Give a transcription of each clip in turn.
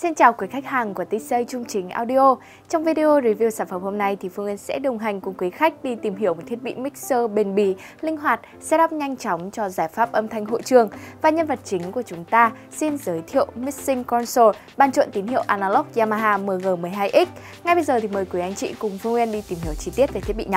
Xin chào quý khách hàng của TC Trung Chính Audio. Trong video review sản phẩm hôm nay thì Phương Nguyên sẽ đồng hành cùng quý khách đi tìm hiểu một thiết bị mixer bền bỉ, linh hoạt, setup nhanh chóng cho giải pháp âm thanh hội trường. Và nhân vật chính của chúng ta xin giới thiệu Mixing Console, bàn trộn tín hiệu analog Yamaha MG12X. Ngay bây giờ thì mời quý anh chị cùng Phương Nguyên đi tìm hiểu chi tiết về thiết bị nhé.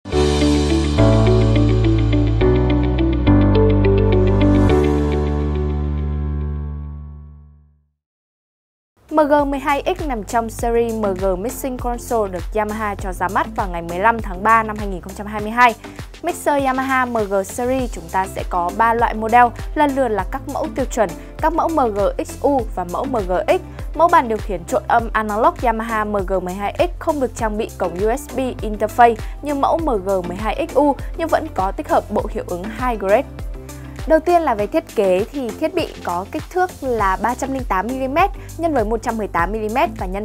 MG12X nằm trong series MG Mixing Console được Yamaha cho ra mắt vào ngày 15 tháng 3 năm 2022. Mixer Yamaha MG Series chúng ta sẽ có 3 loại model, lần lượt là các mẫu tiêu chuẩn, các mẫu MG-XU và mẫu MG-X. Mẫu bàn điều khiển trộn âm analog Yamaha MG12X không được trang bị cổng USB interface như mẫu MG12XU nhưng vẫn có tích hợp bộ hiệu ứng High Grade. Đầu tiên là về thiết kế thì thiết bị có kích thước là 308mm x với 118mm và x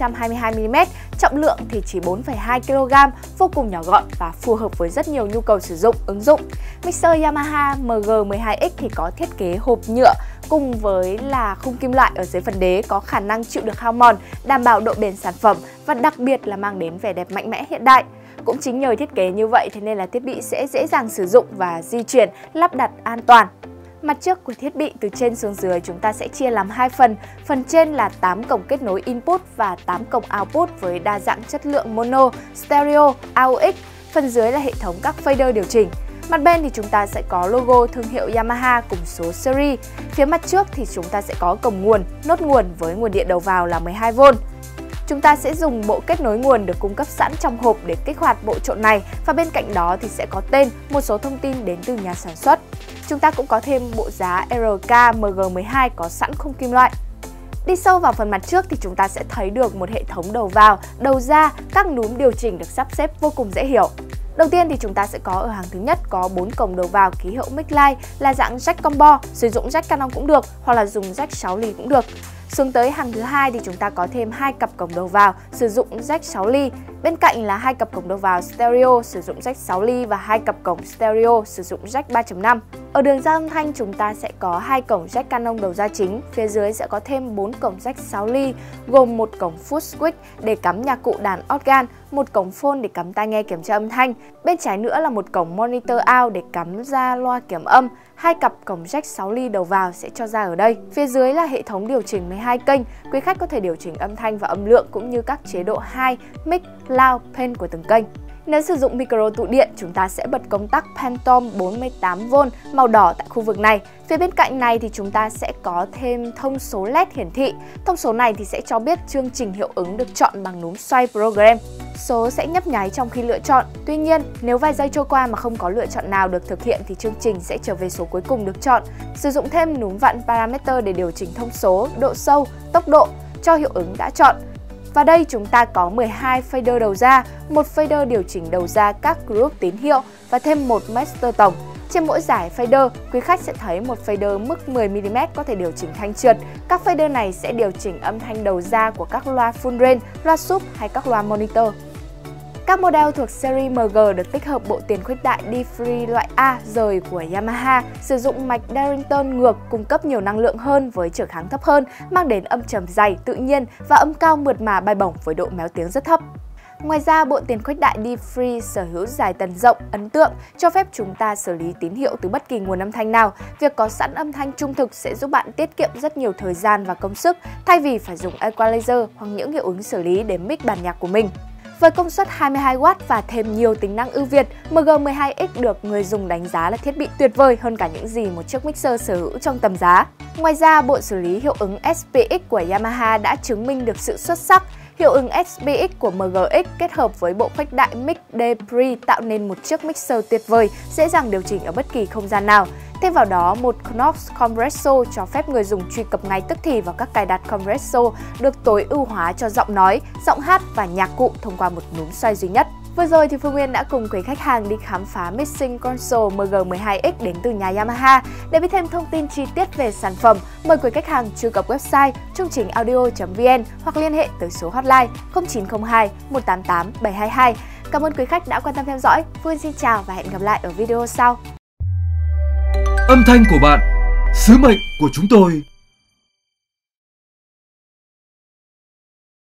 422mm, trọng lượng thì chỉ 4,2 kg, vô cùng nhỏ gọn và phù hợp với rất nhiều nhu cầu sử dụng, ứng dụng. Mixer Yamaha MG12X thì có thiết kế hộp nhựa cùng với là khung kim loại ở dưới phần đế có khả năng chịu được hao mòn, đảm bảo độ bền sản phẩm và đặc biệt là mang đến vẻ đẹp mạnh mẽ hiện đại. Cũng chính nhờ thiết kế như vậy thế nên là thiết bị sẽ dễ dàng sử dụng và di chuyển, lắp đặt an toàn. Mặt trước của thiết bị từ trên xuống dưới chúng ta sẽ chia làm hai phần. Phần trên là 8 cổng kết nối input và 8 cổng output với đa dạng chất lượng mono, stereo, AUX. Phần dưới là hệ thống các fader điều chỉnh. Mặt bên thì chúng ta sẽ có logo thương hiệu Yamaha cùng số series. Phía mặt trước thì chúng ta sẽ có cổng nguồn, nốt nguồn với nguồn điện đầu vào là 12V. Chúng ta sẽ dùng bộ kết nối nguồn được cung cấp sẵn trong hộp để kích hoạt bộ trộn này và bên cạnh đó thì sẽ có tên, một số thông tin đến từ nhà sản xuất. Chúng ta cũng có thêm bộ giá RK MG12 có sẵn khung kim loại. Đi sâu vào phần mặt trước thì chúng ta sẽ thấy được một hệ thống đầu vào, đầu ra, các núm điều chỉnh được sắp xếp vô cùng dễ hiểu. Đầu tiên thì chúng ta sẽ có ở hàng thứ nhất có 4 cổng đầu vào ký hiệu Micline là dạng jack combo, sử dụng jack Canon cũng được hoặc là dùng jack 6 ly cũng được. Xuống tới hàng thứ hai thì chúng ta có thêm 2 cặp cổng đầu vào sử dụng jack 6 ly. Bên cạnh là 2 cặp cổng đầu vào stereo sử dụng jack 6 ly và 2 cặp cổng stereo sử dụng jack 3.5. Ở đường ra âm thanh chúng ta sẽ có 2 cổng jack Canon đầu ra chính, phía dưới sẽ có thêm 4 cổng jack 6 ly gồm một cổng foot switch để cắm nhạc cụ đàn organ, một cổng phone để cắm tai nghe kiểm tra âm thanh. Bên trái nữa là một cổng monitor out để cắm ra loa kiểm âm. 2 cặp cổng jack 6 ly đầu vào sẽ cho ra ở đây. Phía dưới là hệ thống điều chỉnh 12 kênh. Quý khách có thể điều chỉnh âm thanh và âm lượng cũng như các chế độ high, mid, loud, pen của từng kênh. Nếu sử dụng micro tụ điện, chúng ta sẽ bật công tắc Phantom 48V màu đỏ tại khu vực này. Phía bên cạnh này thì chúng ta sẽ có thêm thông số LED hiển thị. Thông số này thì sẽ cho biết chương trình hiệu ứng được chọn bằng núm xoay program. Số sẽ nhấp nháy trong khi lựa chọn. Tuy nhiên, nếu vài giây trôi qua mà không có lựa chọn nào được thực hiện thì chương trình sẽ trở về số cuối cùng được chọn. Sử dụng thêm núm vặn parameter để điều chỉnh thông số, độ sâu, tốc độ cho hiệu ứng đã chọn. Và đây chúng ta có 12 fader đầu ra, một fader điều chỉnh đầu ra các group tín hiệu và thêm một master tổng. Trên mỗi dải fader, quý khách sẽ thấy một fader mức 10mm có thể điều chỉnh thanh trượt. Các fader này sẽ điều chỉnh âm thanh đầu ra của các loa full range, loa sub hay các loa monitor. Các model thuộc series MG được tích hợp bộ tiền khuếch đại D-Free loại A rời của Yamaha, sử dụng mạch Darrington ngược cung cấp nhiều năng lượng hơn với trở kháng thấp hơn, mang đến âm trầm dày, tự nhiên và âm cao mượt mà bay bổng với độ méo tiếng rất thấp. Ngoài ra, bộ tiền khuếch đại D-Free sở hữu giải tần rộng, ấn tượng, cho phép chúng ta xử lý tín hiệu từ bất kỳ nguồn âm thanh nào. Việc có sẵn âm thanh trung thực sẽ giúp bạn tiết kiệm rất nhiều thời gian và công sức, thay vì phải dùng equalizer hoặc những hiệu ứng xử lý để mix bản nhạc của mình. Với công suất 22W và thêm nhiều tính năng ưu việt, MG12X được người dùng đánh giá là thiết bị tuyệt vời hơn cả những gì một chiếc mixer sở hữu trong tầm giá. Ngoài ra, bộ xử lý hiệu ứng SPX của Yamaha đã chứng minh được sự xuất sắc. Hiệu ứng SPX của MGX kết hợp với bộ khuếch đại Mic D-Free tạo nên một chiếc mixer tuyệt vời, dễ dàng điều chỉnh ở bất kỳ không gian nào. Thêm vào đó, một Knox Compressor cho phép người dùng truy cập ngay tức thì vào các cài đặt compressor được tối ưu hóa cho giọng nói, giọng hát và nhạc cụ thông qua một núm xoay duy nhất. Vừa rồi thì Phương Nguyên đã cùng quý khách hàng đi khám phá Mixing Console MG12X đến từ nhà Yamaha. Để biết thêm thông tin chi tiết về sản phẩm, mời quý khách hàng truy cập website chungchingaudio.vn hoặc liên hệ tới số hotline 0902 188 722. Cảm ơn quý khách đã quan tâm theo dõi. Phương Nguyên xin chào và hẹn gặp lại ở video sau. Âm thanh của bạn, sứ mệnh của chúng tôi.